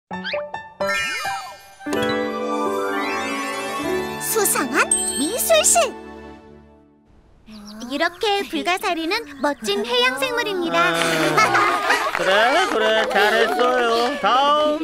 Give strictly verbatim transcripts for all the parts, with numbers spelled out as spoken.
수상한 미술실! 이렇게 불가사리는 멋진 해양생물입니다. 그래 그래 잘했어요. 다음.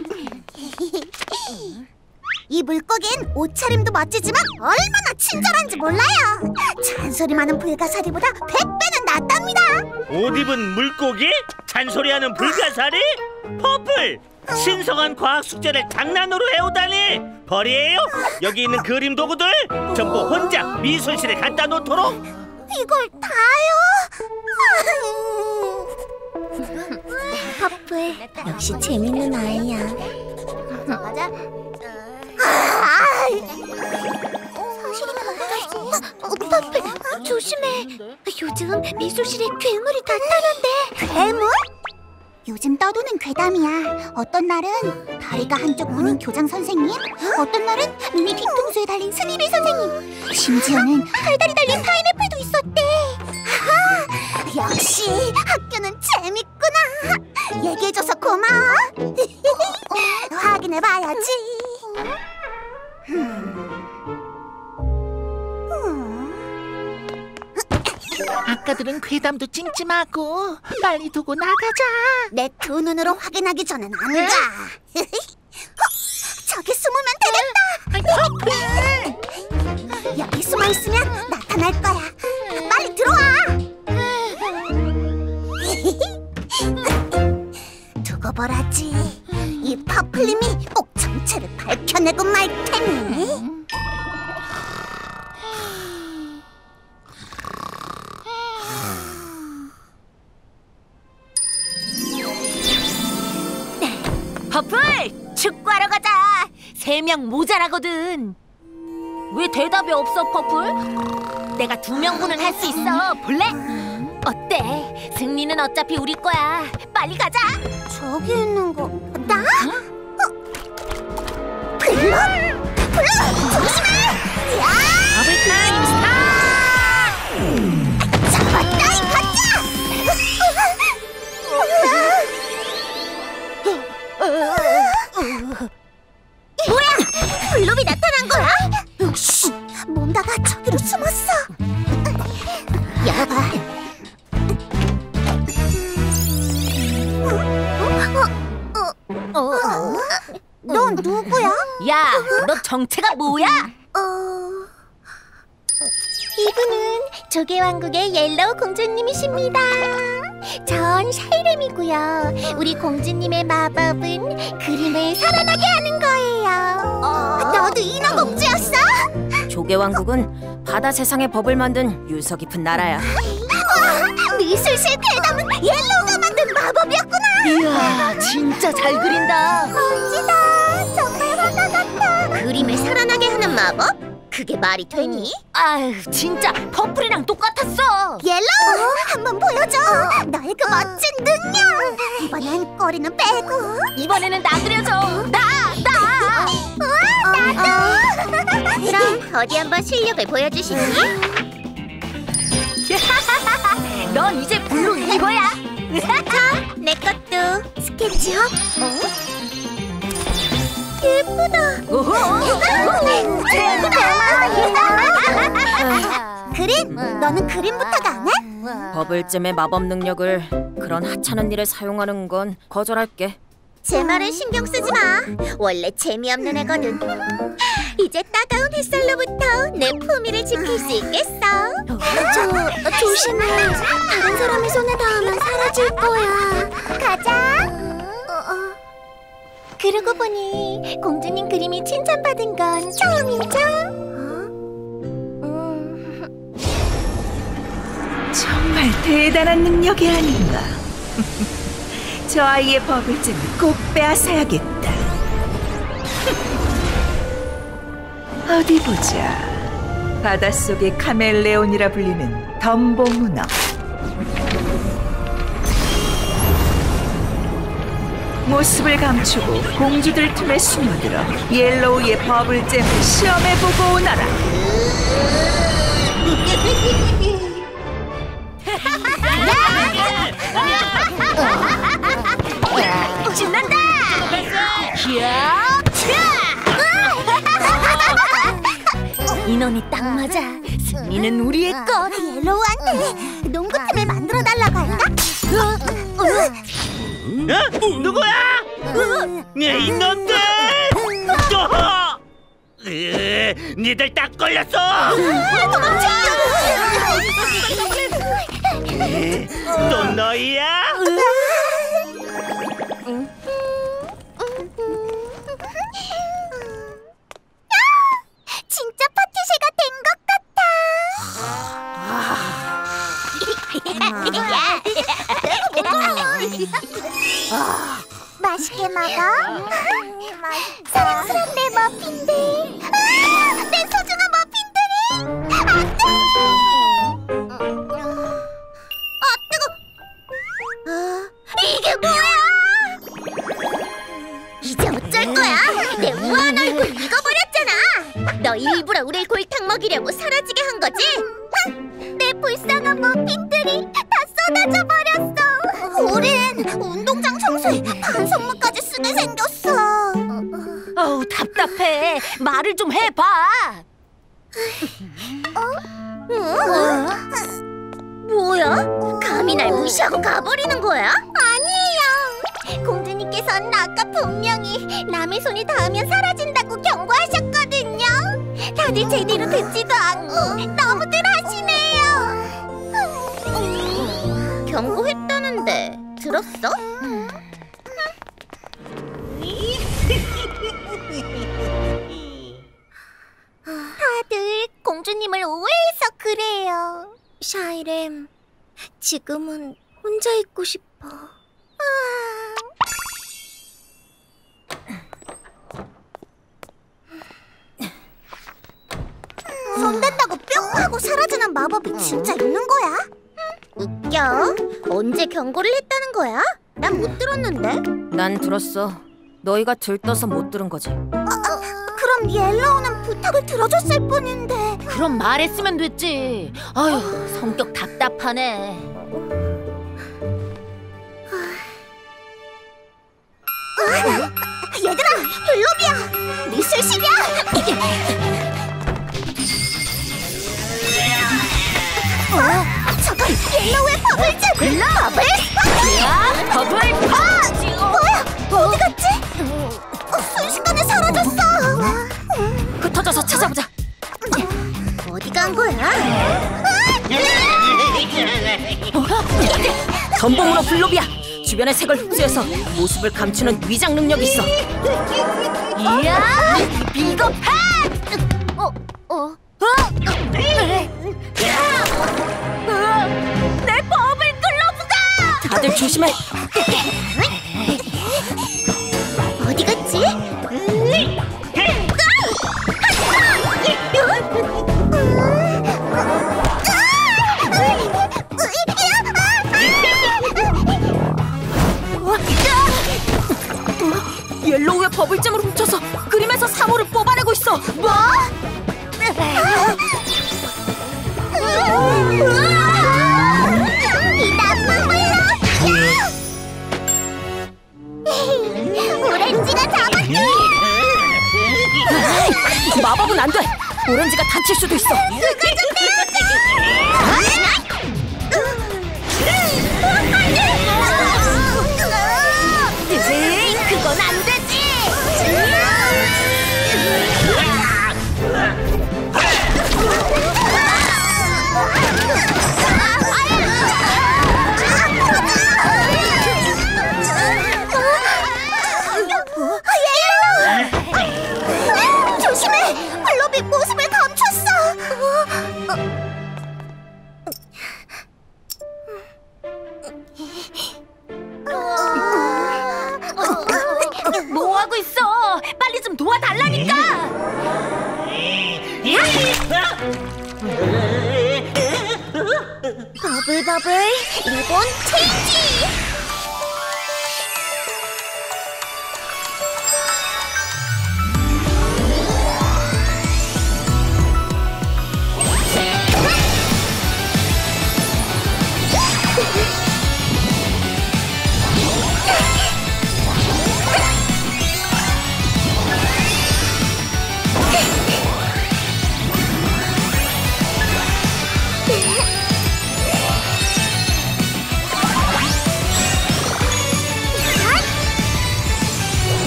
이 물고기는 옷차림도 멋지지만 얼마나 친절한지 몰라요. 잔소리 많은 불가사리보다 백 배는 낫답니다. 옷 입은 물고기? 잔소리하는 불가사리? 퍼플! 신성한 과학 숙제를 장난으로 해오다니! 벌이에요? 여기 있는 그림 도구들 전부 혼자 미술실에 갖다 놓도록! 이걸 다요? 퍼플, 역시 재밌는 아이야. 맞아. 사실이면 어떡하지? 어, 퍼플, 조심해. 요즘 미술실에 괴물이 나타난대. 괴물? 요즘 떠도는 괴담이야. 어떤 날은 다리가 한쪽 문인 교장 선생님, 어떤 날은 눈이 뒤통수에 달린 스니비 선생님, 심지어는 팔다리 달린 파인애플도 있었대. 아하, 역시 학교는 재밌구나. 얘기해줘서 고마워. 확인해봐야지. 아까 들은 괴담도 찜찜하고 빨리 두고 나가자. 내 두 눈으로 확인하기 전엔 안 가. 어, 저기 숨으면 되겠다. 여기 숨어 있으면 나타날 거야. 빨리 들어와. 두고 보라지. 이 퍼플님이 꼭 정체를 밝혀내고 말 테니. 퍼플! 축구하러 가자! 세 명 모자라거든. 왜 대답이 없어, 퍼플? 내가 두 명분은 할 수 있어. 볼래? 어때? 승리는 어차피 우리 거야. 빨리 가자! 저기 있는 거 나? 어? 블루? 블루! 조심해! 야! 더블클릭 스타! 잡았다 이 가짜! 뭐야? 블루비 나타난 거야? 씨, 뭔가가 저기로 숨었어. 야봐. 어? 어? 어? 어? 넌 누구야? 야, 너 정체가 뭐야? 어... 이분은 조개왕국의 옐로우 공주님이십니다. 전 샤이렘이고요. 우리 공주님의 마법은 그림을 살아나게 하는 거예요. 어... 너도 인어공주였어? 조개왕국은 바다 세상의 법을 만든 유서 깊은 나라야. 와, 미술실 괴담은 옐로우가 만든 마법이었구나. 이야, 진짜 잘 그린다. 멋지다. 정말 화가 같다. 그림을 살아나게 하는 마법? 그게 말이 되니? 아유, 진짜 퍼플이랑 똑같았어. 옐로우! 한번 보여줘. 너의 그 멋진 능력. 이번엔 꼬리는 빼고. 이번에는 나 그려줘. 나! 나! 우와, 나도! 그럼 어디 한번 실력을 보여주시니? 넌 이제 블루 이거야. 자, 내 것도 스케치업. 어? 예쁘다. 오호! 그림? 너는 그림부터가 안 해? 버블잼의 마법 능력을 그런 하찮은 일에 사용하는 건 거절할게. 제 말은 신경 쓰지 마. 원래 재미없는 애거든. 이제 따가운 햇살로부터 내 품위를 지킬 수 있겠어. 저, 조심해. 다른 사람의 손에 닿으면 사라질 거야. 가자. 그러고 보니 공주님 그림이 칭찬받은 건 처음이죠? 정말 대단한 능력이 아닌가. 저 아이의 버블잼을 꼭 빼앗아야겠다. 어디 보자. 바닷속의 카멜레온이라 불리는 덤보 문어. 모습을 감추고 공주들 틈에 숨어들어 옐로우의 버블잼을 시험해보고 오너라. 신난다! 야! 인원이 딱 맞아. 승리는 우리의 것. 옐로우한테 농구팀을 만들어 달라고 할까? 어? 누구야? 네 이놈들! 또! 으, 니들 딱 걸렸어! 으, 또 너희야? 진짜 파티쉐가 된 것 같아. 맛있게 먹어. 사랑스러운 내 머핀들. 아, 내 소중한 머핀들이. 안 돼. 아, 뜨거. 아, 이게 뭐야? 이제 어쩔 거야? 내 우아한 얼굴 익어버렸잖아. 너 일부러 우릴 골탕 먹이려고 사라지게 한 거지? 흥, 내 불쌍한 머핀들이 다 쏟아져 버렸어. 우린 운동장 청소에 반성문까지 쓰게 생겼어. 어우, 답답해. 말을 좀 해봐. 뭐야? 감히 날 무시하고 가버리는 거야? 아니에요. 공주님께서는 아까 분명히 남의 손이 닿으면 사라진다고 경고하셨거든요. 다들 제대로 듣지도 않고 너무들 하시네요. 경고했다는데 들었어? 다들 공주님을 오해해서 그래요. 샤이렘, 지금은 혼자 있고 싶어. 손 댄다고 뿅 하고 사라지는 마법이 진짜 있는 거야? 웃겨. 언제 경고를 했다는 거야? 난 못 들었는데. 난 들었어. 너희가 들떠서 못 들은 거지. 그럼 옐로우는 부탁을 들어줬을 뿐인데. 그럼 말했으면 됐지. 아휴, 성격 답답하네. 얘들아, 블록이야. 미술실이야. 어, 저건 옐로우의 버블즈. 버블 스파이크. 야, 버블 펀치. 뭐야? 어디 갔지? 어, 순식간에 사라졌어. 흩어져서 찾아보자. 어디 간 거야? 전봉으로 블록이야. 주변의 색을 흡수해서 모습을 감추는 위장 능력이 있어. 이야, 비겁해! 어, 어. 내 버블 글러브가! 다들 조심해. 어디 갔지? 옐로우의 버블잼을 훔쳐서 그림에서 사물을 뽑아내고 있어. 뭐? 이 나쁜 블록! 오렌지가 잡았지! 마법은 안 돼. 오렌지가 다칠 수도 있어. 그거 좀 에이, 그건 안 되지. 조심해! 블록이 모습을 감췄어! 뭐 하고 있어? 빨리 좀 도와달라니까. 버블버블 리본 체인지!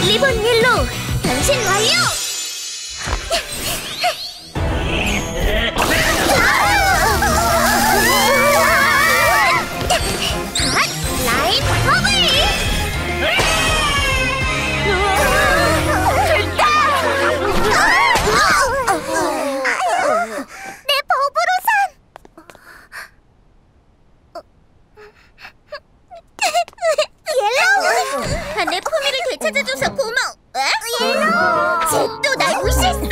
리본 옐로우 변신 완료! 라인 버블! 내 버블우산! 옐로우! 내 포미를 되찾아줘서 고마워. 옐로우! 쟤 또 날 무시했어.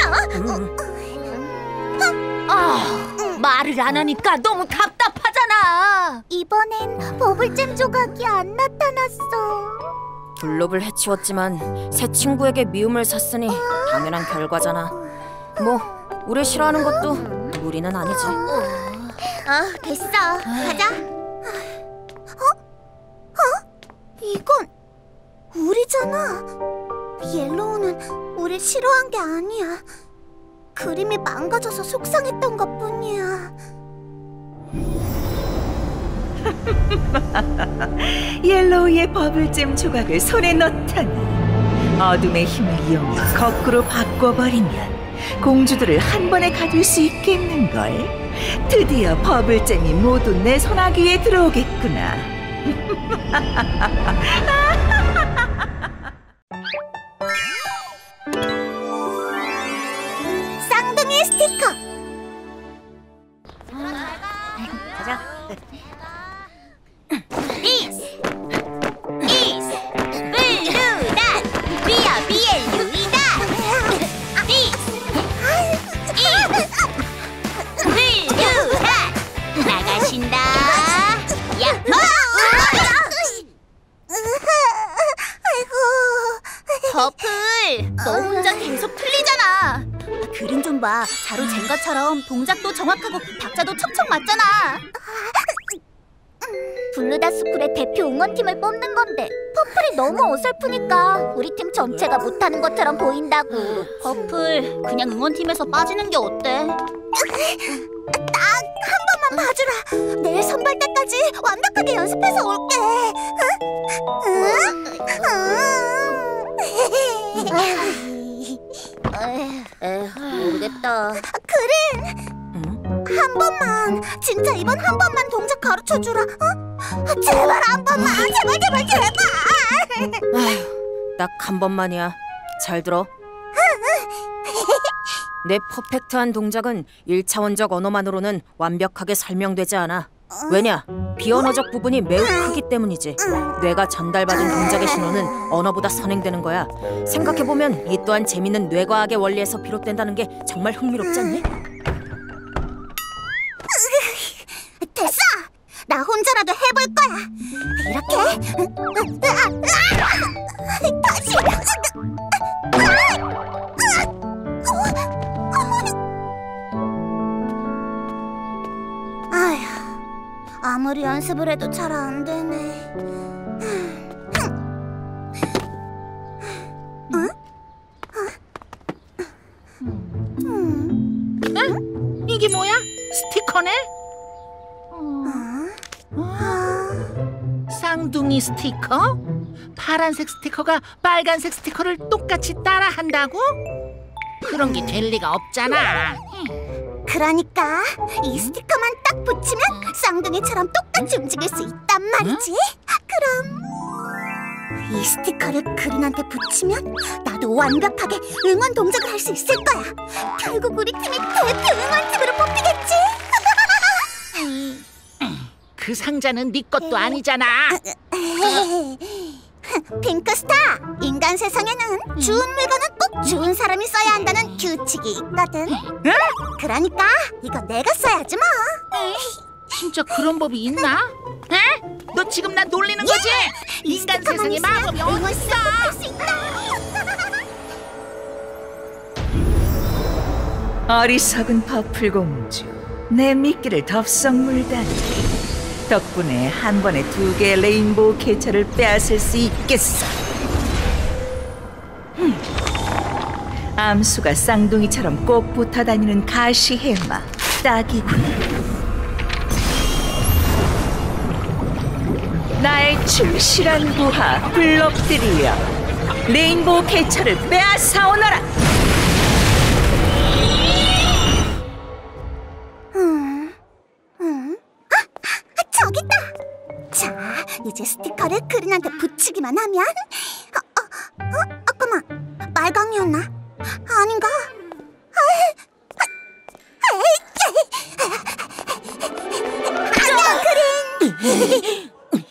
아, 말을 안 하니까 너무 답답하잖아. 이번엔 버블잼 조각이 안 나타났어. 블롭을 해치웠지만 새 친구에게 미움을 샀으니 당연한 결과잖아. 뭐 우리 싫어하는 것도 무리는 아니지. 어, 됐어. 가자. 어? 어? 이건 우리잖아. 옐로우는 우릴 싫어한 게 아니야. 그림이 망가져서 속상했던 것뿐이야. 옐로우의 버블잼 조각을 손에 넣다니. 어둠의 힘을 이용해 거꾸로 바꿔버리면 공주들을 한 번에 가질 수 있겠는걸. 드디어 버블잼이 모두 내 손아귀에 들어오겠구나. 쌍둥이 스티커. 가자. 이스! 이스! 블루단! 비야 비엘 루이다! 이스! 이스! 블루단! 나가신다! 야호! 아이고. 버플! 너 혼자 계속 틀리잖아! 그림 좀 봐. 자루 젠가처럼 동작도 정확하고 박자도 척척 맞잖아! 블루다 스쿨의 대표 응원팀을 뽑는 건데 퍼플이 너무 어설프니까 우리 팀 전체가 못하는 것처럼 보인다고. 버플, 그냥 응원팀에서 빠지는 게 어때? 딱 한 번만 봐주라. 내일 선발 때까지 완벽하게 연습해서 올게. 응? 응? 에휴, 모르겠다. 그래. 한 번만, 진짜 이번 한 번만 동작 가르쳐주라. 어? 제발 한 번만, 제발 제발 제발. 아휴, 딱 한 번만이야. 잘 들어. 내 퍼펙트한 동작은 일차원적 언어만으로는 완벽하게 설명되지 않아. 왜냐? 비언어적 부분이 매우 크기 때문이지. 뇌가 전달받은 동작의 신호는 언어보다 선행되는 거야. 생각해보면 이 또한 재밌는 뇌과학의 원리에서 비롯된다는 게 정말 흥미롭지 않니? 됐어! 나 혼자라도 해볼 거야. 이렇게. 다시. 아휴, 아무리 연습을 해도 잘 안 되네. 이게 뭐야? 스티커네? 쌍둥이 스티커? 파란색 스티커가 빨간색 스티커를 똑같이 따라한다고? 그런 게 될 리가 없잖아. 그러니까 이 스티커만 딱 붙이면 쌍둥이처럼 똑같이 움직일 수 있단 말이지. 그럼 이 스티커를 그린한테 붙이면 나도 완벽하게 응원 동작을 할 수 있을 거야. 결국 우리 팀이 대표 응원팀으로 뽑히겠지. 그 상자는 네 것도 아니잖아. 핑크스타, 인간 세상에는 좋은 물건은 꼭 좋은 사람이 써야 한다는 규칙이 있거든. 그러니까 이거 내가 써야지 뭐. 진짜 그런 법이 있나? 에? 너 지금 나 놀리는 거지? 인간 세상에 마법이 어딨어? 할수 있다. 어리석은 퍼플 공주, 내 미끼를 덥석 물다니. 덕분에 한 번에 두 개의 레인보우 개체를 빼앗을 수 있겠어. 흠. 암수가 쌍둥이처럼 꼭 붙어다니는 가시해마, 딱이군. 나의 충실한 부하 블롭들이여, 레인보우 개체를 빼앗아 오너라. 음, 음. 아, 아, 저기 있다. 자, 이제 스티커를 그린한테 붙이기만 하면. 어, 어, 어, 잠깐만. 말강이었나? 아닌가? 안녕, 그린.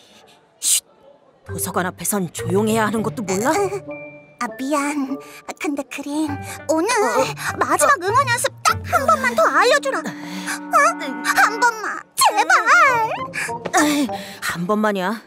도서관 앞에선 조용해야 하는 것도 몰라? 아, 미안. 근데 그린, 오늘 마지막 응원 연습 딱 한 번만 더 알려주라. 어? 한 번만, 제발. 한 번만이야.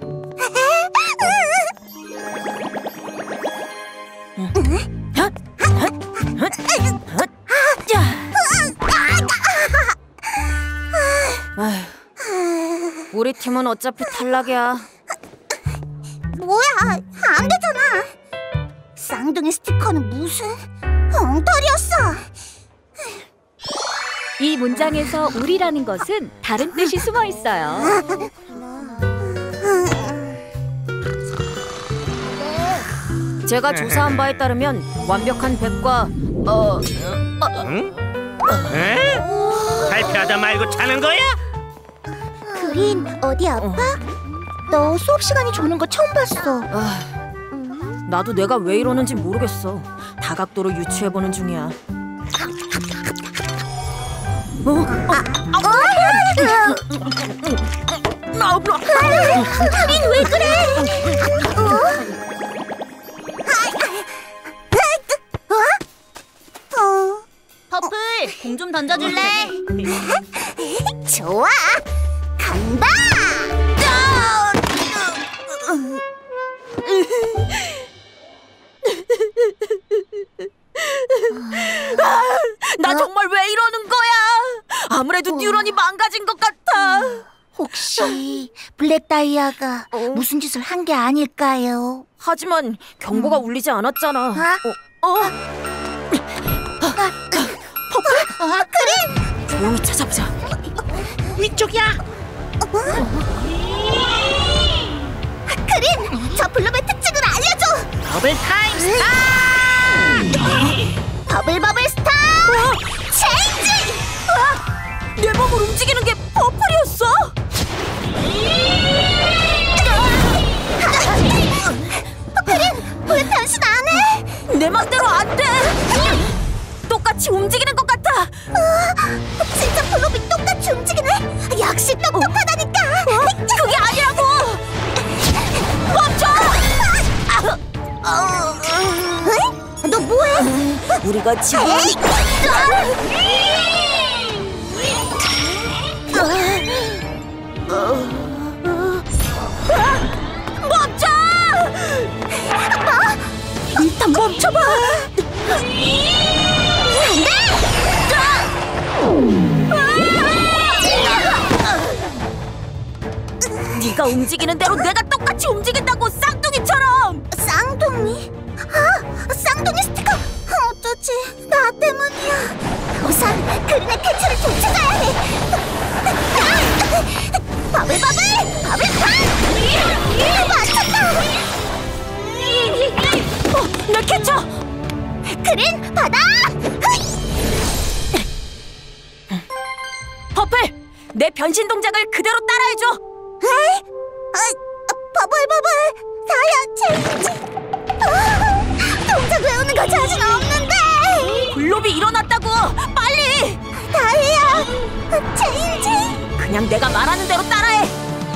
우리 팀은 어차피 탈락이야. 뭐야, 안 되잖아. 쌍둥이 스티커는 무슨 엉터리였어. 이 문장에서 우리라는 것은 다른 뜻이 숨어 있어요. 제가 조사한 바에 따르면 완벽한 백과 어... 응? 에? 발표하다 말고 자는 거야? 그린, 어디 아파? 너 수업 시간이 조는 거 처음 봤어. 아, 나도 내가 왜 이러는지 모르겠어. 다각도로 유추해보는 중이야. 어? 어? 그린, 왜 그래? 어? 어? 퍼플, 공 좀 던져줄래? 좋아, 간다. 나 정말 왜 이러는 거야? 아무래도 뉴런이 망가진 것 같아. 혹시 블랙 다이아가 무슨 짓을 한 게 아닐까요? 하지만 경보가 울리지 않았잖아. 어? 어? 아, 그린! 조용히 찾아보자. 위쪽이야. 그린! 저 블루베 특징을 알려줘! 더블 타임 스타. 버블 버블 스타! 체인지! 내 몸을 움직이는 게 퍼플이었어? 그린! 왜 변신 안 해? 내 맘대로 안 돼. 똑같이 움직이는 것 같아. 어, 진짜 블루비 똑같이 움직이네? 역시 똑똑하다니까! 그게 아니라고. 멈춰. 응? 너 뭐해? 우리가 지금 멈춰! 일단 멈춰봐. 네가 움직이는 대로 내가 똑같이 움직인다고, 쌍둥이처럼. 쌍둥이? 아, 쌍둥이 스티커! 어쩌지? 나 때문이야. 우선 그린의 캐치를 쫓아가야 해. 버블 버블! 버블 팝! 맞췄다! 어, 내 캐쳐! 그린, 받아! 퍼플! 내 변신 동작을 그대로 따라해줘! 에이? 어, 버블 버블! 다이아 체인지! 아, 동작 외우는 거 자신 없는데! 블롭이 일어났다고! 빨리! 다이아 체인지! 그냥 내가 말하는 대로 따라해!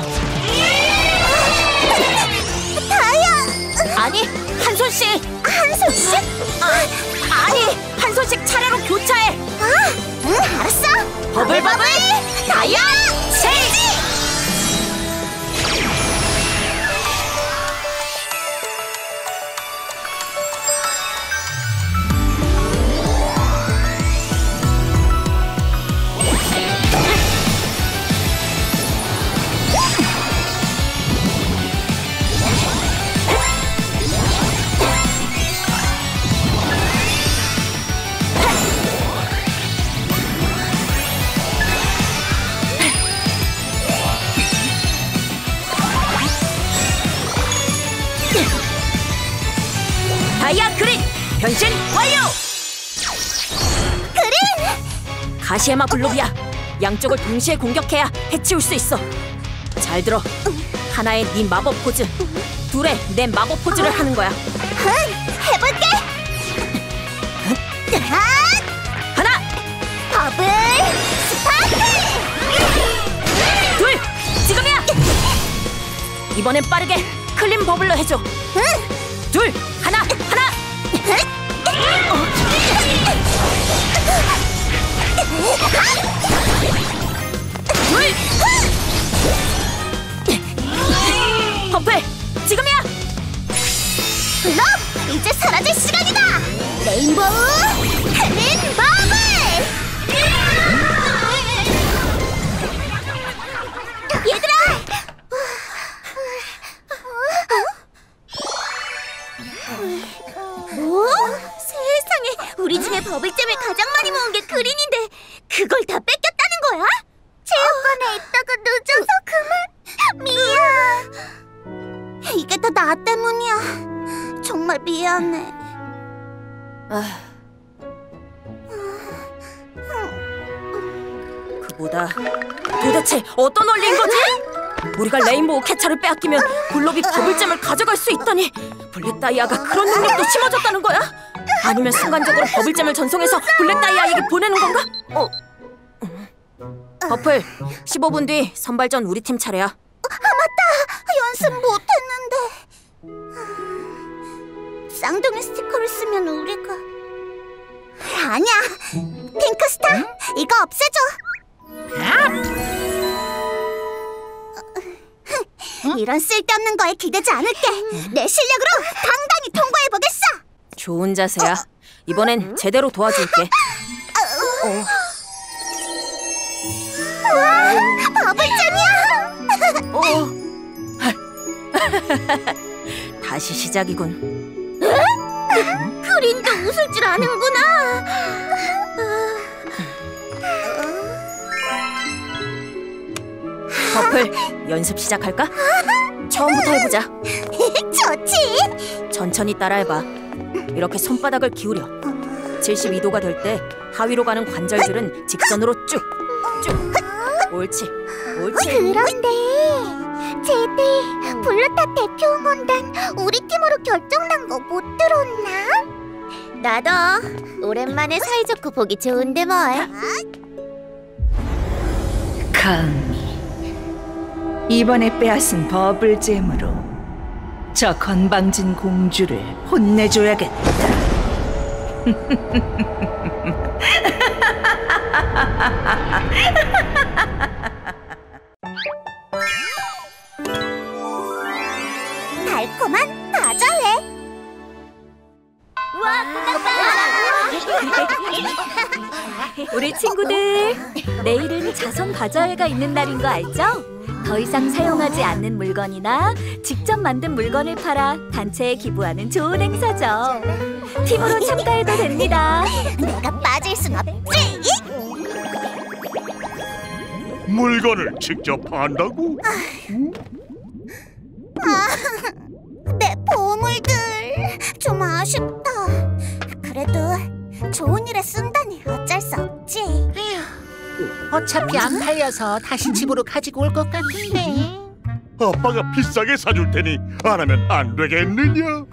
다이아! 아니, 한 손씩! 한 손씩? 아, 아니, 한 손씩 차례로 교차해! 아, 응, 알았어! 버블 버블! 다이아 체인지! 변신 완료! 그린! 가시에마 블록이야. 양쪽을 동시에 공격해야 해치울 수 있어. 잘 들어. 하나의 네 마법 포즈, 둘의 내 마법 포즈를 하는 거야. 해볼게! 하나, 버블 스파크! 둘, 지금이야! 이번엔 빠르게 클린 버블로 해줘. 둘, 하나, 하나! 둘! 퍼플, 지금이야! 블록! 이제 사라질 시간이다! 레인보우 클린 버블! 얘들아! 뭐? 세상에, 우리 중에 버블잼을 가장 많이 모은 게 그린인데 그걸 다 뺏겼다는 거야? 체육관에 있다가 늦어서 그만. 미안. 이게 다 나 때문이야. 정말 미안해. 아... 그보다 도대체 어떤 원리인 거지? 우리가 레인보우 캐차를 빼앗기면 블록이 버블잼을 가져갈 수 있다니, 블랙 다이아가 그런 능력도 심어줬다는 거야? 아니면 순간적으로 버블잼을 전송해서 블랙 다이아에게 보내는 건가? 어. 버플, 십오 분 뒤 선발전 우리 팀 차례야. 아, 맞다! 연습 못했는데. 쌍둥이 스티커를 쓰면 우리가... 아니야! 핑크스타, 응? 이거 없애줘! 응? 이런 쓸데없는 거에 기대지 않을게! 내 실력으로 당당히 통과해보겠어! 좋은 자세야. 이번엔 제대로 도와줄게. 어. 우와! 버블잼이야! 어. 다시 시작이군. 응? 그린도 웃을 줄 아는구나. 퍼플, 연습 시작할까? 처음부터 해보자. 좋지. 천천히 따라해봐. 이렇게 손바닥을 기울여. 칠십이 도가 될 때 하위로 가는 관절들은 직선으로 쭉, 쭉. 옳지, 옳지. 그런데 제디, 블루타 대표 응원단 우리 팀으로 결정난 거 못 들었나? 나도 오랜만에 사이좋고 보기 좋은데 뭘. 감히 이번에 빼앗은 버블잼으로 저 건방진 공주를 혼내줘야겠다. 달콤한 다자회. 와, 우리 친구들, 내일은 자선 바자회가 있는 날인 거 알죠? 더 이상 사용하지 않는 물건이나 직접 만든 물건을 팔아 단체에 기부하는 좋은 행사죠. 팀으로 참가해도 됩니다. 내가 빠질 순 없지. 물건을 직접 판다고? 아, 내 보물들 좀 아쉽다. 그래도 좋은 일에 쓴다니 어쩔 수 없지. 어차피 안 팔려서 다시 집으로 가지고 올 것 같은데. 아빠가 비싸게 사줄 테니 안 하면 안 되겠느냐?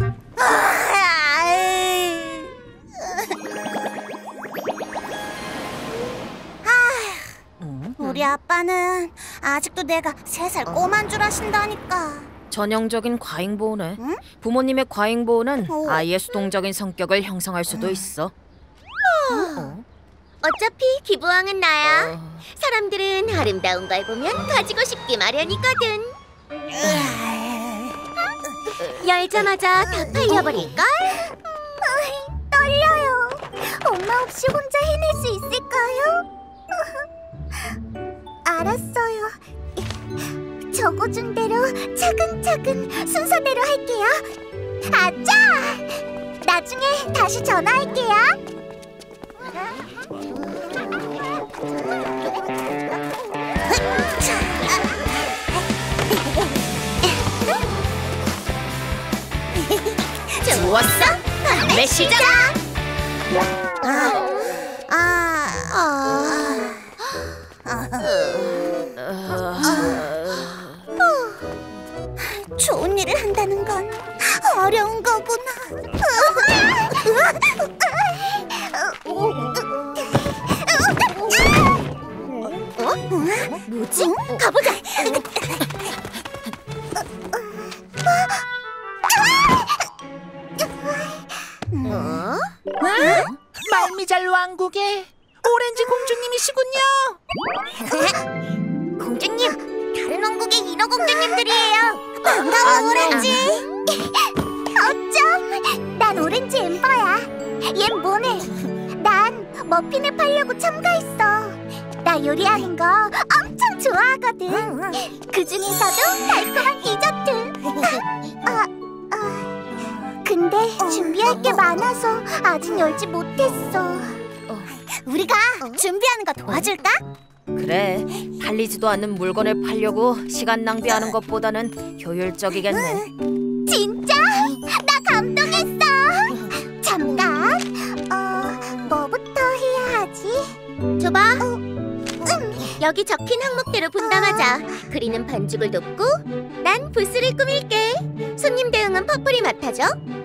우리 아빠는 아직도 내가 세 살 꼬만 줄 아신다니까. 전형적인 과잉보호네. 응? 부모님의 과잉보호는 어. 아이의 수동적인 성격을 형성할 수도 있어. 어? 어차피 기부왕은 나야. 어. 사람들은 아름다운 걸 보면 가지고 싶기 마련이거든. 열자마자 다 팔려버릴걸? 떨려요. 엄마 없이 혼자 해낼 수 있을까요? 알았어요. 적어준 대로 차근차근 순서대로 할게요. 아짜! 나중에 다시 전화할게요. 좋았어? 준비 시작! 아, 아, 좋은 일을 한다는 건 어려운 거구나. 어? 뭐지? 가보자. 어? 말미잘 왕국의 오렌지 공주님이시군요. 공주님, 다른 왕국의 인어공주님들이에요. 반가워, 오렌지. 어쩜? 난 오렌지 엠버야. 얜 뭐네? 난 머핀을 팔려고 참가했어. 나 요리하는 거 엄청 좋아하거든. 그 중에서도 달콤한 디저트. 아, 아, 근데 준비할 게 많아서 아직 열지 못했어. 우리가 준비하는 거 도와줄까? 그래, 팔리지도 않는 물건을 팔려고 시간 낭비하는 것보다는 효율적이겠네. 진짜? 나 감동했어. 잠깐. 어, 뭐부터 해야 하지? 줘봐. 어, 음. 여기 적힌 항목대로 분담하자. 그리는 반죽을 돕고 난 부스를 꾸밀게. 손님 대응은 퍼플이 맡아줘.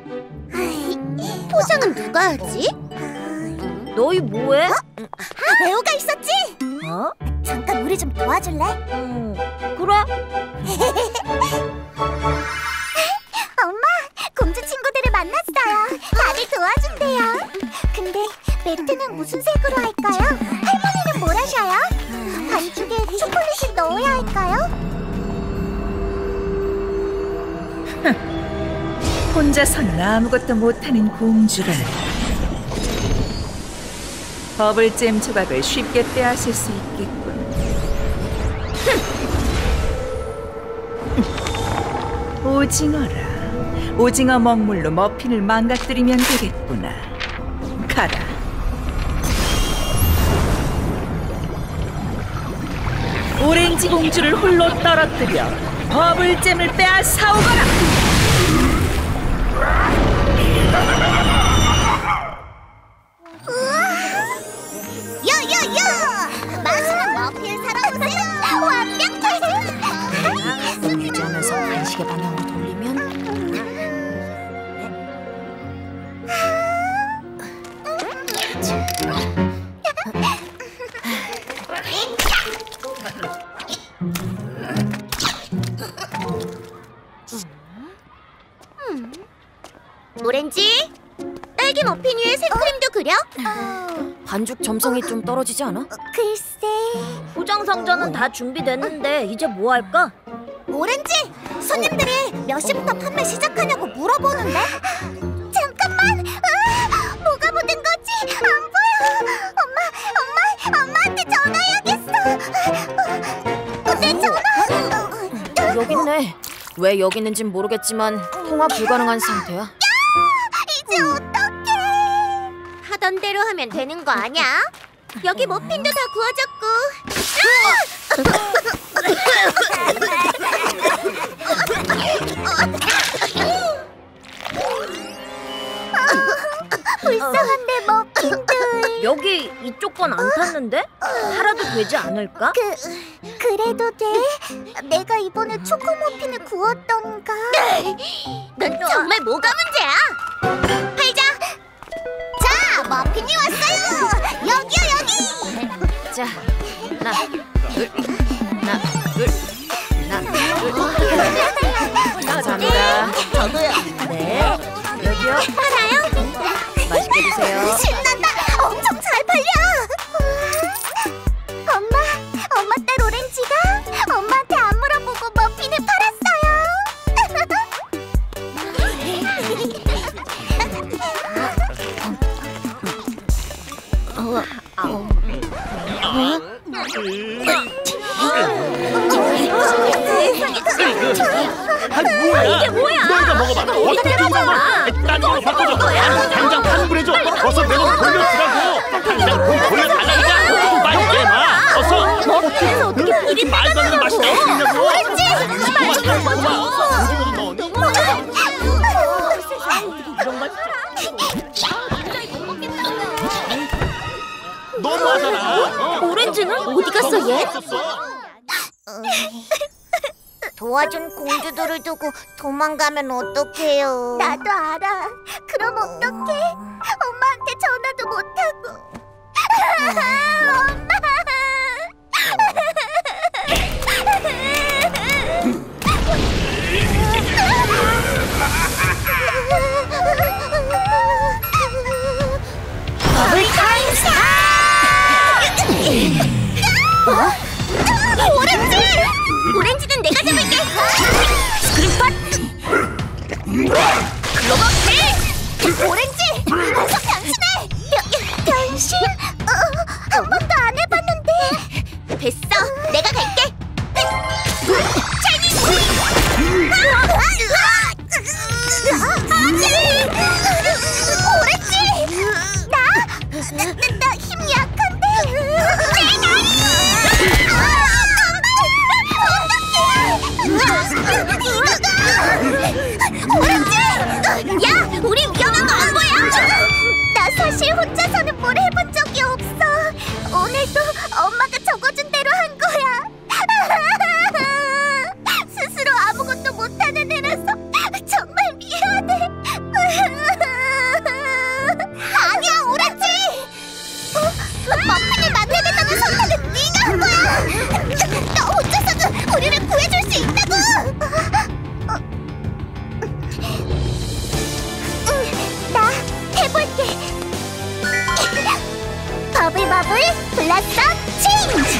포장은 누가 하지? 너희 뭐해? 어? 레오가 있었지? 어? 잠깐 우리 좀 도와줄래? 음, 그래? 엄마, 공주 친구들을 만났어요. 다들 도와준대요. 근데 매트는 무슨 색으로 할까요? 할머니는 뭘 하셔요? 반죽에 초콜릿을 넣어야 할까요? 혼자서는 아무것도 못하는 공주라. 버블잼 조각을 쉽게 빼앗을 수 있겠군. 오징어라. 오징어 먹물로 머핀을 망가뜨리면 되겠구나. 가라. 오렌지 공주를 홀로 떨어뜨려 버블잼을 빼앗아오거라. 요요요! 맛있는 머핀을 사러 오세요. 완벽해. 유지하면서 간식의 방향으로 돌리면 오렌지, 딸기 머핀 위에 생크림도 그려? 반죽 점성이 좀 떨어지지 않아? 글쎄. 포장 상자는 다 준비됐는데 이제 뭐 할까? 오렌지! 손님들이 몇 시부터 판매 시작하냐고 물어보는데? 잠깐만! 아, 뭐가 묻은 거지? 안 보여! 엄마! 엄마! 엄마한테 전화해야겠어! 내 전화! 여기 있네. 왜 여기 있는진 모르겠지만 통화 불가능한 상태야. 이제 어떡해! 하던 대로 하면 되는 거 아냐? 여기 머핀도 다 구워졌고. 불쌍한 내 머핀들. 여기 이쪽 건 안 탔는데? 팔아도 되지 않을까? 그, 그래도 돼? 내가 이번에 초코 머핀을 구웠던가. 넌 정말 뭐가 문제야? 팔자. 자, 머핀이 왔어요. 여기요, 여기. 자, 하나, 둘, 하나, 둘, 하나, 둘. 감사합니다. 저도요. 네, 여기요. 하나요? 맛있게 드세요. 신난다. 엄청 잘 팔려. 엄마, 엄마 딸 오렌지가 엄마한테 안 물어보고 머핀을 아니 뭐야? 이게 뭐야? 너희가 먹어봐. 어떻게 된 거야? 딴 걸로 바꿔줘. 당장 환불해줘. 어서 내 돈 돌려주라고. 당장 돈 돌려달라니까. 빨리 내놔. 어서. 머핀에서 어떻게 이렇게 말도 안 되는 맛이 나올 수 있냐고. 너무 이런 거 너무하잖아. 오렌지는 어디 갔어 얘? 도와준 공주들을 두고 도망가면 어떡해요? 나도 알아. 그럼 어떡해? 엄마한테 전화도 못하고. 엄마! 버블 타임 스타! 어? 오렌지! 오렌지는 내가 잡을게! 스크린팟! 클로버 킬! 오렌지! 어서 변신해! 변, 변신? 어, 한 번도 안 해봤는데. 됐어, 내가 갈게. 차이니스! 오렌지! 나? 나, 나, 나 힘이 약한데. 내 다리! 오렌지! 야! 우리 위험한 거 안 보여? 나 사실 혼자서는 뭘 해본 적이 없어. 오늘도 엄마가 적어준 대로 한 거야. 스스로 아무것도 못하는 애라서 정말 미안해. 아니야, 오렌지! 어? 머핀을 만들겠다는 선택은 네가 한 거야. 너 혼자서도 우리를 구해줄 수 있다고. 어? 응, 나 해볼게. 버블 버블 블라썸 체인지.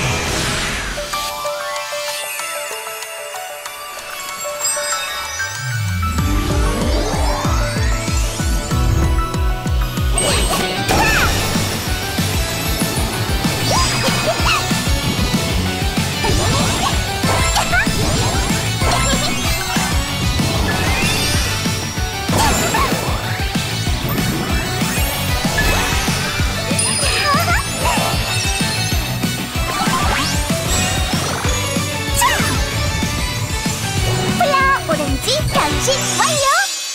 오렌지 변신 완료!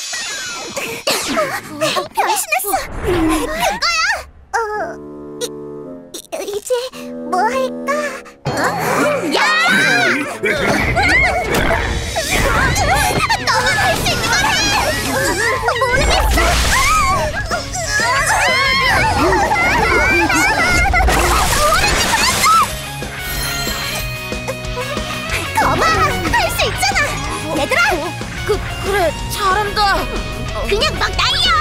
어, 변신했어! 그거야! 어... 이, 이, 이제 뭐 할까? 어? 야! 너만 할 수 있는 걸 해! 모르겠어! 거봐! 할 수 있잖아! 얘들아! 그, 그래 잘한다. 그냥 막 날려!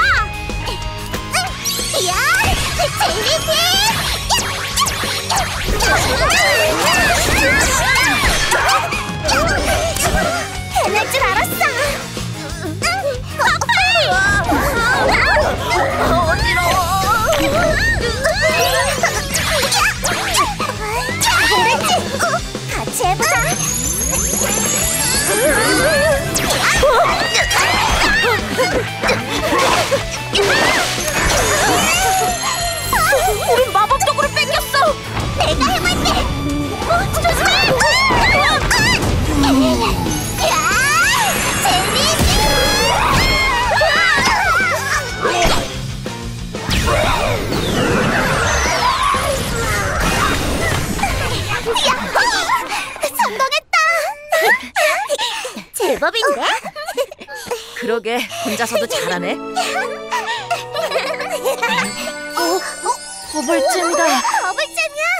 야! 재밌지? 해낼 줄 알았어! 오렌지! 같이 해보자! 우린 마법적으로 뺏겼어. 내가 해볼게. 어, 조심해. 야, 재미있지? 야호! 성공했다. 제법인데? 그러게 혼자서도 잘하네. 어? 버블잼이다. 버블잼이야.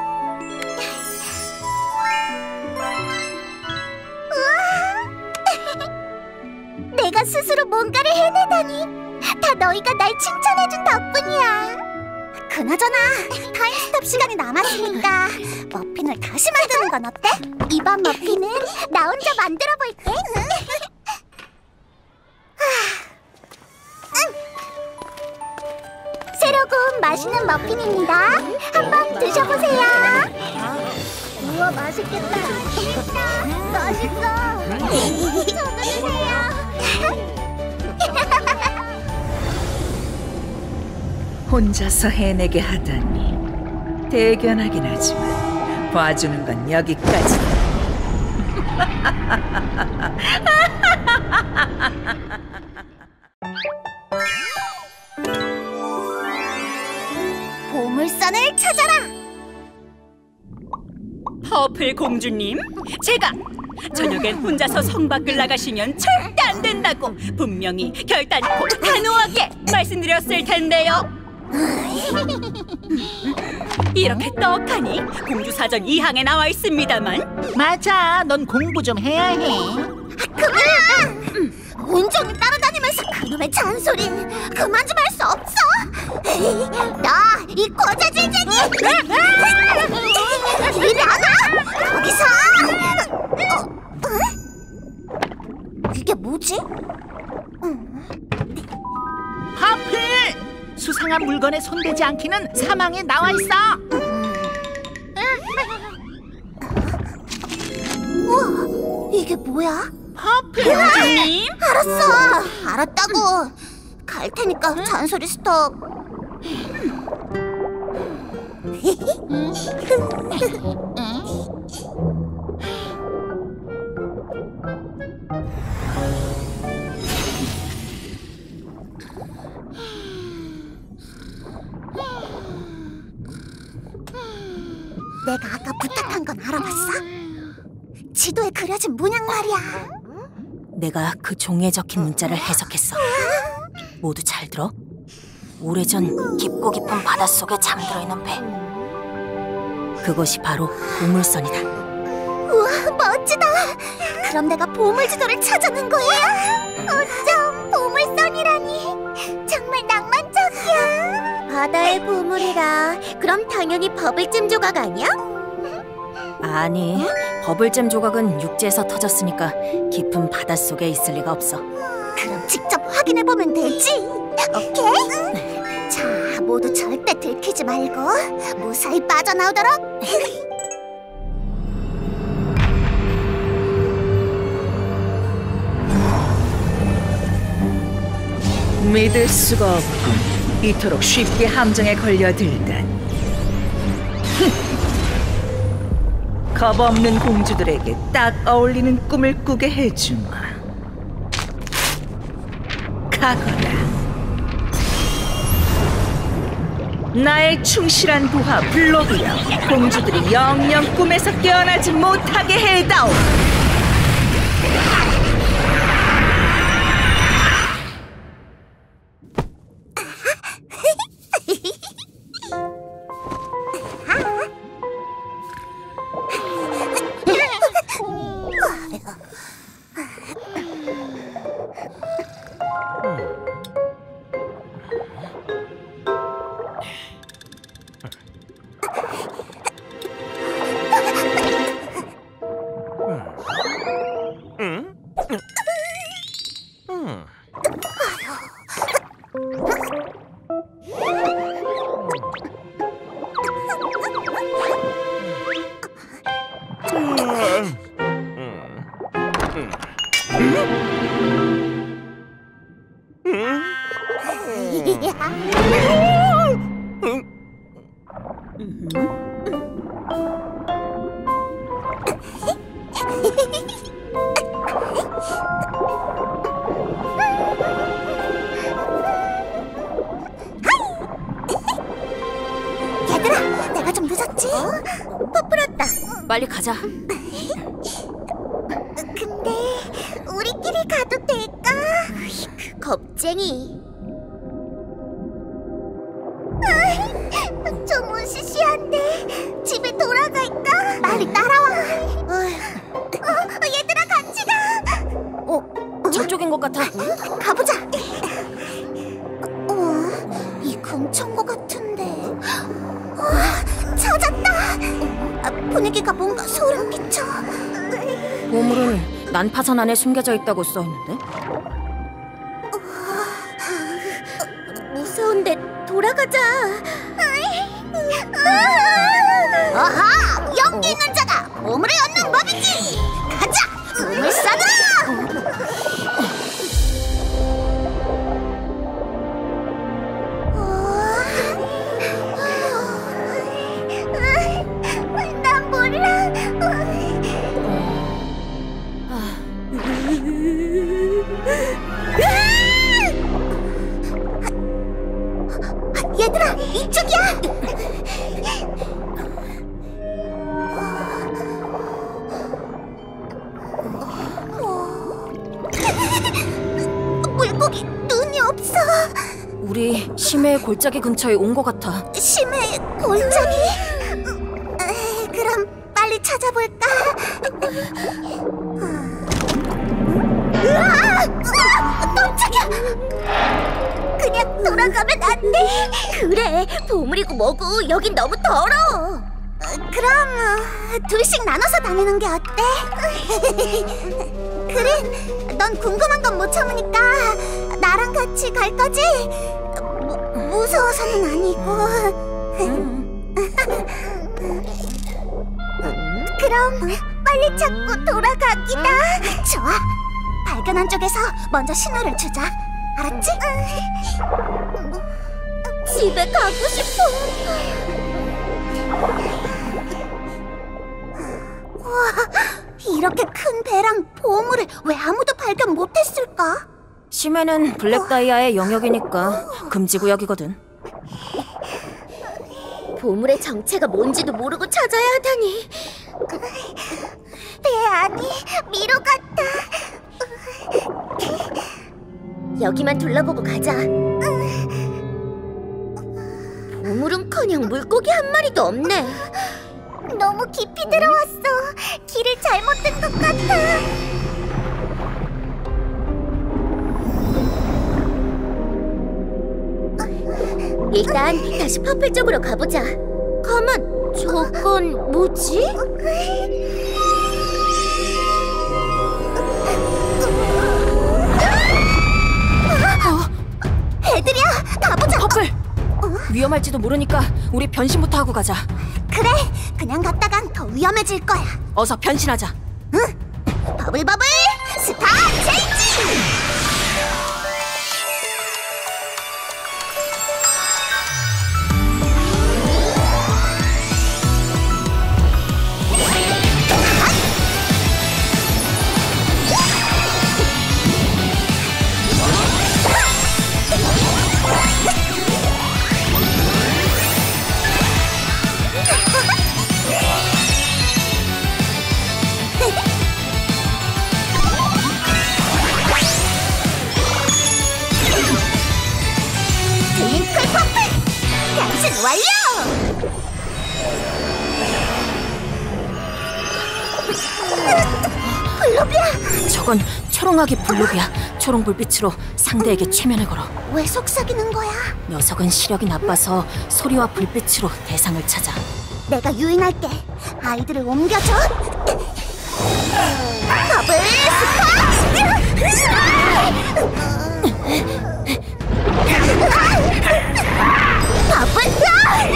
우와. 내가 스스로 뭔가를 해내다니. 다 너희가 날 칭찬해준 덕분이야. 그나저나 타임스톱 시간이 남았으니까 머핀을 다시 만드는 건 어때? 이번 머핀은 나 혼자 만들어 볼게. 새로 구운 맛있는 머핀입니다. 한번 드셔보세요. 우와, 맛있겠다. 맛있어. 저도 주세요. 혼자서 해내게 하다니 대견하긴 하지만 봐주는 건 여기까지. 보물섬 수단을 찾아라. 퍼플 공주님, 제가 저녁엔 혼자서 성 밖을 나가시면 절대 안 된다고 분명히 결단코 단호하게 말씀드렸을 텐데요. 이렇게 떡하니 공주 사전 이 항에 나와 있습니다만. 맞아, 넌 공부 좀 해야 해. 그만! 온종일 따라다니면서 그놈의 잔소리 그만 좀 할 수 없어? 너 이 고자질쟁이! 이리 나가! 거기서! 어? 어? 이게 뭐지? 퍼플! 수상한 물건에 손대지 않기는 사망에 나와 있어. 우와, 이게 뭐야? 퍼플 공주님? 알았어, 알았다고. 갈 테니까 잔소리 스톱. 내가 아까 부탁한 건 알아봤어? 지도에 그려진 문양 말이야. 내가 그 종이에 적힌 문자를 해석했어. 모두 잘 들어. 오래전 깊고 깊은 바닷속에 잠들어 있는 배. 그것이 바로 보물선이다. 우와, 멋지다. 그럼 내가 보물지도를 찾아낸 거야? 어쩜 보물선이라니. 정말 낭만적이야. 바다의 보물이라. 그럼 당연히 버블잼 조각 아니야? 아니, 버블잼 조각은 육지에서 터졌으니까 깊은 바닷속에 있을 리가 없어. 그럼 직접 확인해보면 되지? 오케이? 자, 모두 절대 들키지 말고 무사히 빠져나오도록. 믿을 수가 없군. 이토록 쉽게 함정에 걸려들다니. 겁없는 공주들에게 딱 어울리는 꿈을 꾸게 해주마. 가거라. 나의 충실한 부하 블록이여, 공주들이 영영 꿈에서 깨어나지 못하게 해다오. 얘들아, 내가 좀 늦었지? 퍼플 왔다. 빨리 가자. 근데 우리끼리 가도 될까? 그 겁쟁이. 좀 으시시한데 집에 돌아갈까? 빨리 따라와. 어, 얘들아 같이 가. 어, 저쪽인 것 같아. 가보자. 어, 이 근처인 것 같은데. 어, 찾았다. 아, 분위기가 뭔가 소름 끼쳐. 보물은 난파선 안에 숨겨져 있다고 써있는데? 무서운데 돌아가자. 아하! 연기 있는 자가 보물을 얻는 법이지. 가자! 보물 싸느라! 난 몰라. 얘들아, 이쪽이야! 물고기 눈이 없어. 우리 심해의 골짜기 근처에 온 것 같아. 심해 골짜기? 그럼 빨리 찾아볼까? 으아! 으아! 깜짝이야! 그냥 돌아가면 안 돼. 그래, 보물이고 뭐고 여긴 너무 더러워. 그럼 어, 둘씩 나눠서 다니는 게 어때? 그래, 넌 궁금한 건 못 참으니까 나랑 같이 갈 거지? 무, 무서워서는 아니고. 그럼 빨리 찾고 돌아가기다. 좋아, 발견한 쪽에서 먼저 신호를 주자. 알았지? 집에 가고 싶어. 우와, 이렇게 큰 배랑 보물을 왜 아무도 발견 못했을까? 심해는 블랙다이아의 영역이니까 금지구역이거든. 보물의 정체가 뭔지도 모르고 찾아야 하다니. 배 안이 미로 같다. 여기만 둘러보고 가자. 보물은커녕 물고기 한 마리도 없네. 너무 깊이 들어왔어. 길을 잘못 든 것 같아. 일단 다시 퍼플 쪽으로 가보자. 가만, 저건 뭐지? 애들이야, 가보자. 퍼플! 위험할지도 모르니까 우리 변신부터 하고 가자. 그래, 그냥 갔다간 더 위험해질 거야. 어서 변신하자. 응. 버블버블 스타 체인지! 완료! 블루비야! 저건 초롱하기 블루비야. 초롱 불빛으로 상대에게 최면을 걸어. 왜 속삭이는 거야? 녀석은 시력이 나빠서 소리와 불빛으로 대상을 찾아. 내가 유인할게. 아이들을 옮겨줘. 버블 스파! 버블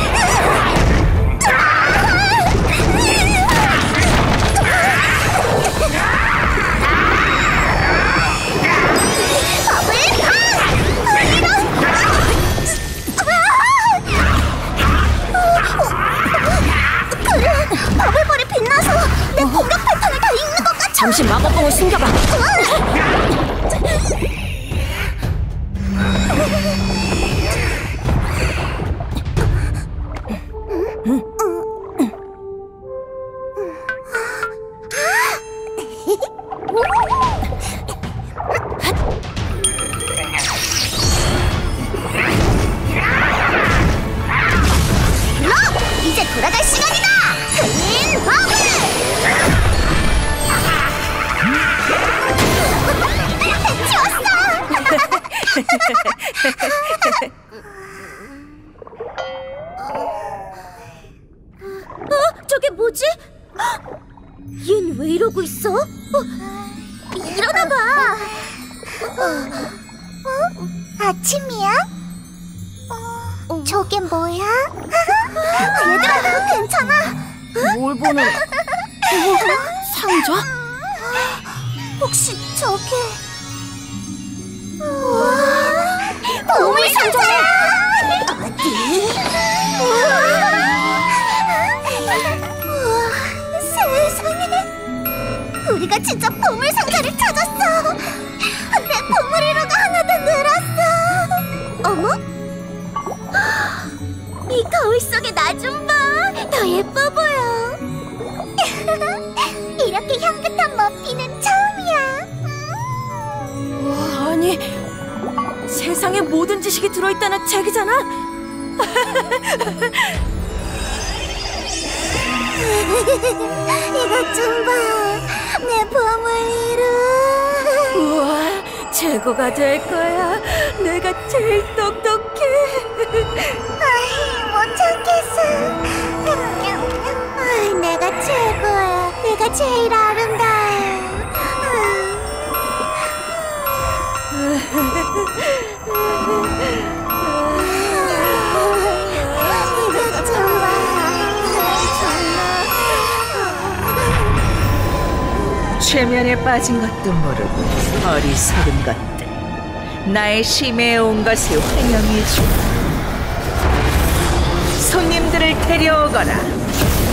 버블볼이 빛나서 내 공격 패턴을 다 읽는 것 같아. 잠시 마법봉을 숨겨봐. 이제 돌아갈 시간이다! 클린 버블! 어? 저게 뭐지? 얜 왜 이러고 있어? 어? 일어나봐! 어? 아침이야? 어? 저게 뭐야? 얘들아, 괜찮아? 뭘 보는? 상자? 혹시 저게... 우와, 보물 상자야! 어디? 우와, 우와, 세상에! 우리가 진짜 보물 상자를 찾았어! 내 보물 일호가 하나 더 늘었어! 어머? 이 거울 속에 나 좀 봐. 더 예뻐 보여. 이렇게 향긋한 머피는 처음이야. 우와, 아니 세상에 모든 지식이 들어있다는 책이잖아. 이것 좀 봐. 내 보물이루. 우와, 최고가 될 거야. 내가 제일 똑똑해. 아이, 못 참겠어. 아이, 내가 최고야. 내가 제일 아름다워. 이것 좀 봐. 최면에 빠진 것도 모르고 어리석은 것들. 나의 심해에 온 것이 환영이지. 손님들을 데려오거라.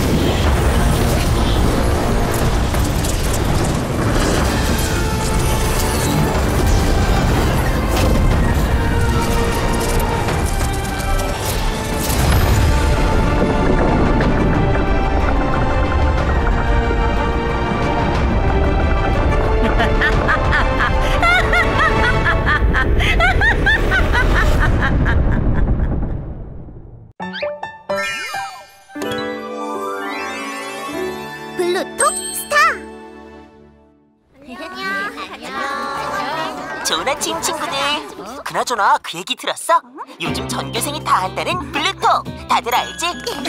블루톡 스타. 좋은 아침 친구들. 그나저나 그 얘기 들었어? 요즘 전교생이 다 한다는 블루톡. 다들 알지?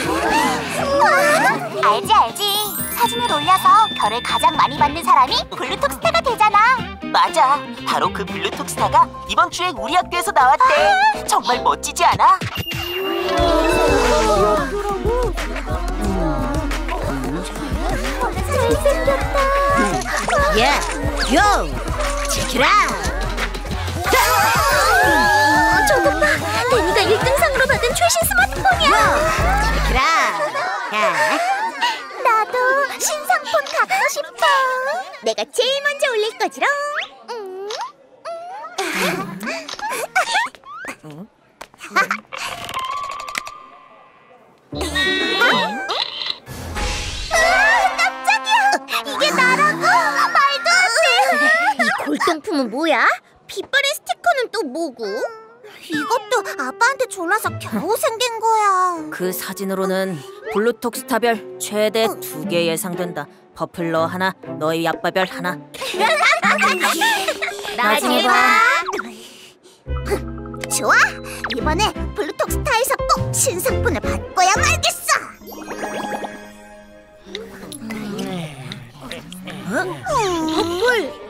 알지 알지. 사진을 올려서 별을 가장 많이 받는 사람이 블루톡 스타가 되잖아. 맞아. 바로 그 블루톡 스타가 이번 주에 우리 학교에서 나왔대. 정말 멋지지 않아? 잘생겼다. 야, 요, 지키라. 저것 봐. 데니가 일 등 상으로 받은 최신 스마트폰이야. 지키라. 야. 나도 신상폰 갖고 싶어. 내가 제일 먼저 올릴 거지롱. 음. 음. 아, 깜짝이야. 이게 나라고. 말도 안 돼. 이 골동품은 뭐야? 빛바랜 스티커는 또 뭐고? 이것도 아빠한테 졸라서 겨우 생긴 거야. 그 사진으로는 블루톡 스타별 최대 두 개 예상된다. 버플러 하나, 너희 아빠별 하나. 나중에 봐. 좋아. 이번에 블루톡 스타에서 꼭 신상품을 받고야 말겠어. 버플.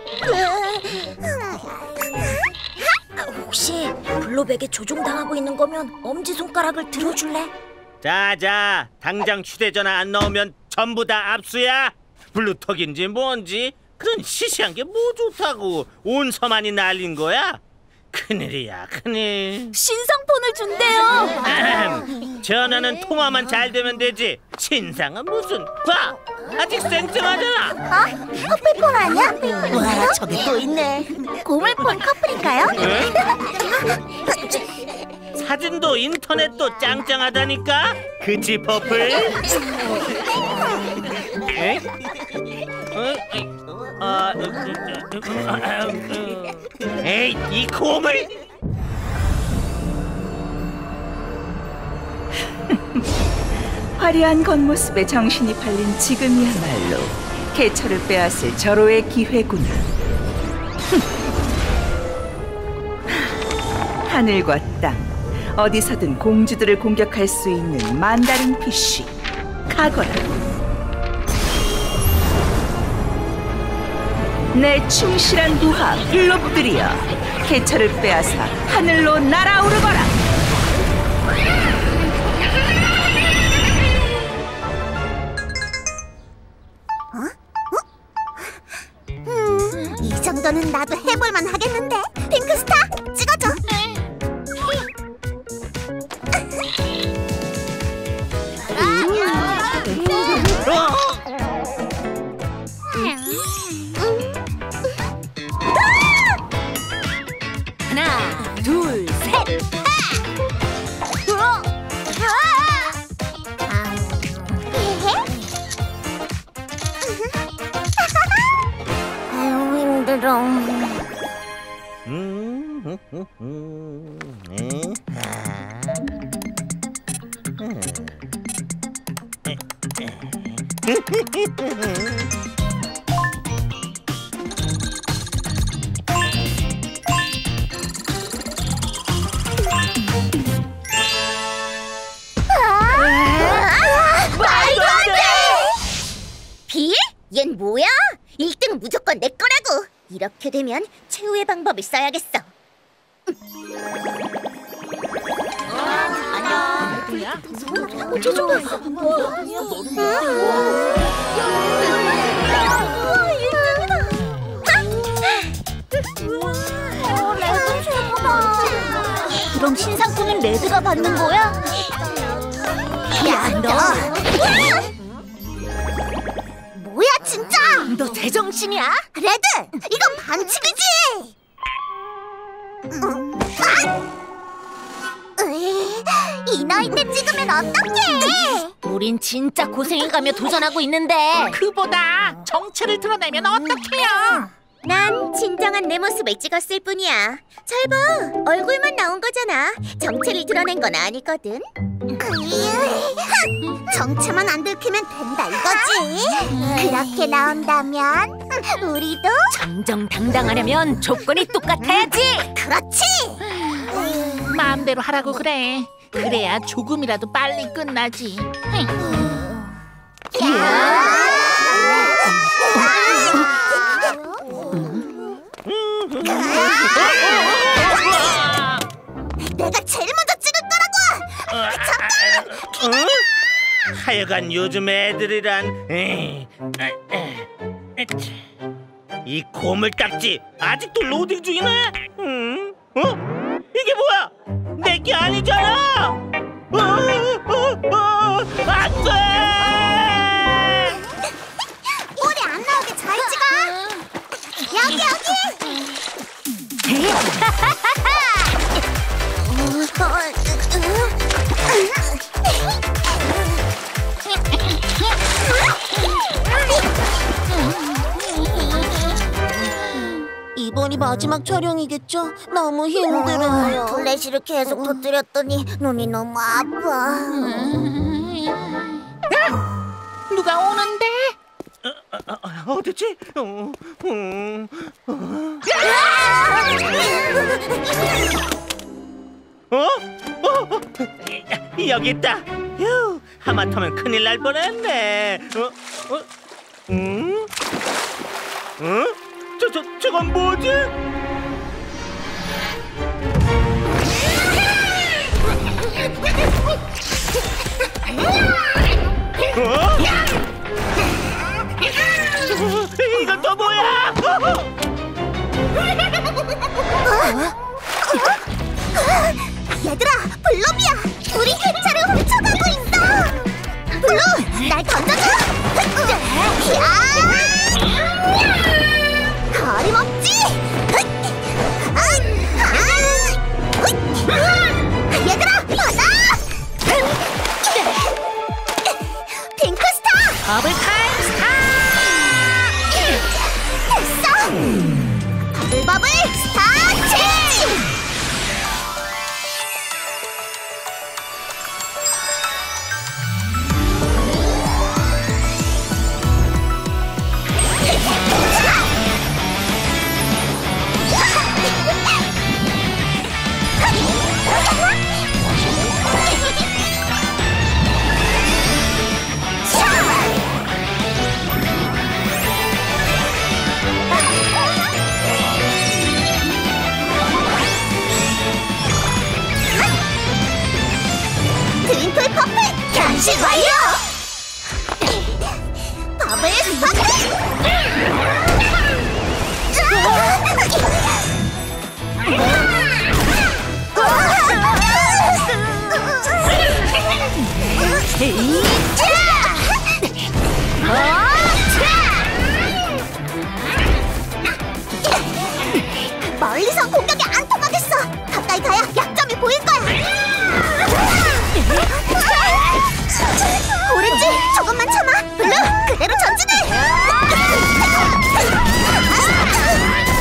혹시 블루백에 조종당하고 있는 거면 엄지손가락을 들어줄래? 자자, 당장 휴대전화 안 넣으면 전부 다 압수야. 블루톡인지 뭔지 그런 시시한 게 뭐 좋다고 온 서만이 날린 거야? 큰일이야, 큰일. 신상폰을 준대요. 전화는 통화만 잘 되면 되지. 신상은 무슨? 봐, 아직 쌩쌩하잖아. 어? 커플폰 아니야? 와, 저기 또 있네. 고물폰 커플인가요? 사진도 인터넷도 짱짱하다니까. 그치, 퍼플? 에? 어? 아, 에이, 이 고물! 화려한 겉모습에 정신이 팔린 지금이야말로 개처를 빼앗을 절호의 기회구나. 하늘과 땅, 어디서든 공주들을 공격할 수 있는 만다린 피쉬, 가거라. 내 충실한 부하 글롭들이여, 개처를 빼앗아 하늘로 날아오르거라. 음, 이 정도는 나도 해볼만 하겠는데. 핑크스타, 찍어줘. 하나, 둘, 셋. 어? 메롱. 음, 음, 음, 음, 음. 말도 안 돼! 빌? 얜 뭐야? 일 등은 무조건 내 거라고! 이렇게 되면 최후의 방법을 써야겠어. 그럼 신상품은 레드가 받는 거야? 야, 너! 뭐야 진짜! 너 제정신이야? 레드! 이건 반칙이지! 으이, 이 나이 때 찍으면 어떡해! 우린 진짜 고생해가며 도전하고 있는데. 그보다 정체를 드러내면 어떡해요? 난 진정한 내 모습을 찍었을 뿐이야. 잘 봐, 얼굴만 나온 거잖아. 정체를 드러낸 건 아니거든. 정체만 안 들키면 된다 이거지. 그렇게 나온다면 우리도 정정당당하려면 조건이 똑같아야지. 그렇지. 마음대로 하라고 그래. 그래야 조금이라도 빨리 끝나지. 내가 제일 먼저 찍을 거라고! 잠깐! 어? 하여간 요즘 애들이란 에이, 에, 에, 에치. 이 고물딱지 아직도 로딩 중이네? 응? 어? 이게 뭐야? 내게 아니잖아! 어, 어, 어, 안 돼! 꼬리 안 나오게 잘 찍어! 여기 여기! 이번이 마지막 촬영이겠죠? 너무 힘들어요. 플래시를 계속 터뜨렸더니 눈이 너무 아파. 누가 오는데? 어, 어, 어디지? 어, 어, 어. 어? 어? 여기 있다. 휴, 하마터면 큰일 날 뻔했네. 어? 어? 응? 어? 저, 저, 저건 뭐지? 어? 이건 또 뭐야? 얘들아, 블루비야! 우리 괴차를 훔쳐가고 있어! 블루, 날 던져줘! 야! 어림없지! 얘들아, 받아! 핑크스타! 버블타임 스타! 됐어! 버블버블 스타트! 트윈클 퍼플 변신 완료! 버블 스파크! 멀리서 공격이 안 통하겠어. 가까이 가야 약점이 보일 거야. 오렌지, 조금만 참아. 블루, 그대로 전진해.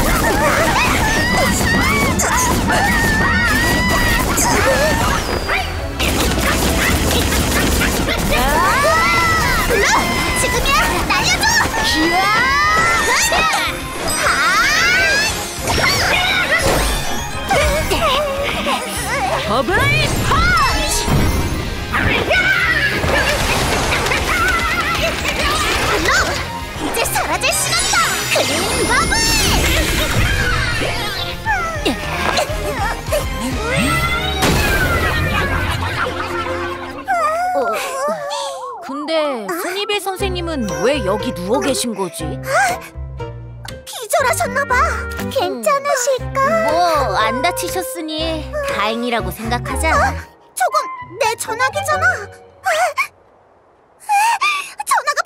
버블 펀치! 물론 이제 사라질 시간이다. 그린 버블. 근데 손이벨 선생님은 왜 여기 누워 계신 거지? 기절하셨나봐. 괜찮으실까? 뭐 안 다치셨으니 다행이라고 생각하자. 저건 내 전화기잖아. 전화가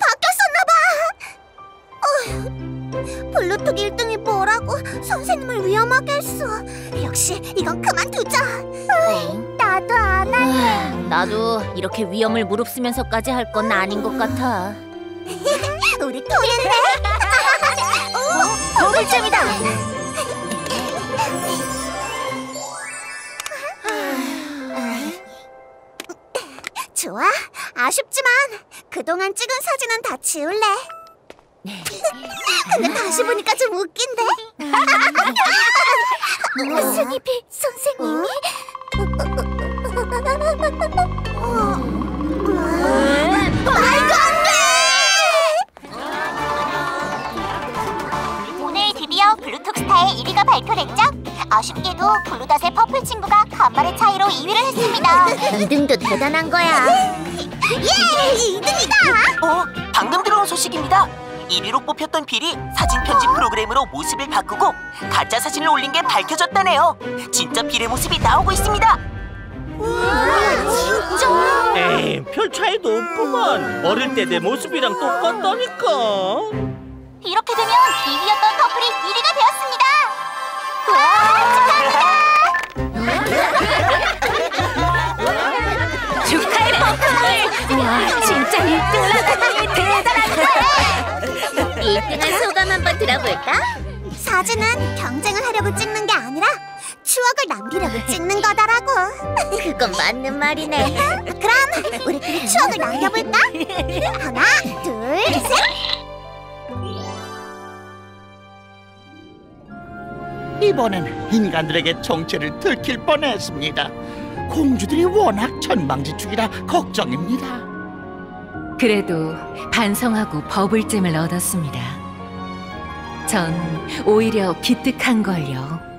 바뀌었었나봐. 블루톡 일 등이 뭐라고 선생님을 위험하게 했어. 역시 이건 그만두자. 나도 안 할래. 나도 이렇게 위험을 무릅쓰면서까지 할 건 아닌 것 같아. 우리 통했네. 버블잼이다. 좋아. 아쉽지만 그동안 찍은 사진은 다 지울래. 근데 다시 보니까 좀 웃긴데. 스니피 선생님이 말도 안 돼! 오늘 드디어 블루톡 스타의 일 위가 발표됐죠? 아쉽게도 블루닷의 퍼플 친구가 간발의 차이로 이 위를 했습니다. 이 등도 대단한 거야. 예! 이 등이다! 어, 방금 들어온 소식입니다. 일 위로 뽑혔던 빌이 사진 편집 프로그램으로 모습을 바꾸고 가짜 사진을 올린 게 밝혀졌다네요. 진짜 빌의 모습이 나오고 있습니다. 진짜? 에이, 별 차이도 없구만. 어릴 때 내 모습이랑 똑같다니까. 이렇게 되면 이 위였던 퍼플이 일 위가 되었습니다. 와, 축하합니다. 축하해 퍼플. 와, 진짜 일 등 나다니 대단하다. 일 등한 소감 한번 들어볼까? 사진은 경쟁을 하려고 찍는 게 아니라 추억을 남기려고 찍는 거다라고. 그건 맞는 말이네. 그럼 우리끼리 추억을 남겨볼까? 하나, 둘, 셋. 이번엔 인간들에게 정체를 들킬 뻔했습니다. 공주들이 워낙 천방지축이라 걱정입니다. 그래도 반성하고 버블잼을 얻었습니다. 전 오히려 기특한걸요.